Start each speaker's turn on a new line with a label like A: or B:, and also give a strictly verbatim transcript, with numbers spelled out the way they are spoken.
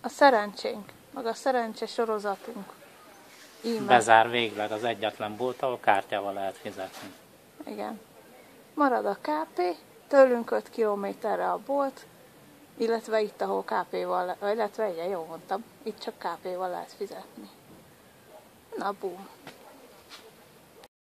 A: a szerencsénk, meg a szerencse sorozatunk. Íme.
B: Bezár végleg az egyetlen bolt, ahol kártyával lehet fizetni.
A: Igen. Marad a ká pé, tőlünk öt kilométerre a bolt, illetve itt, ahol ká péval, illetve igen, jól mondtam, itt csak ká péval lehet fizetni. Na, bum.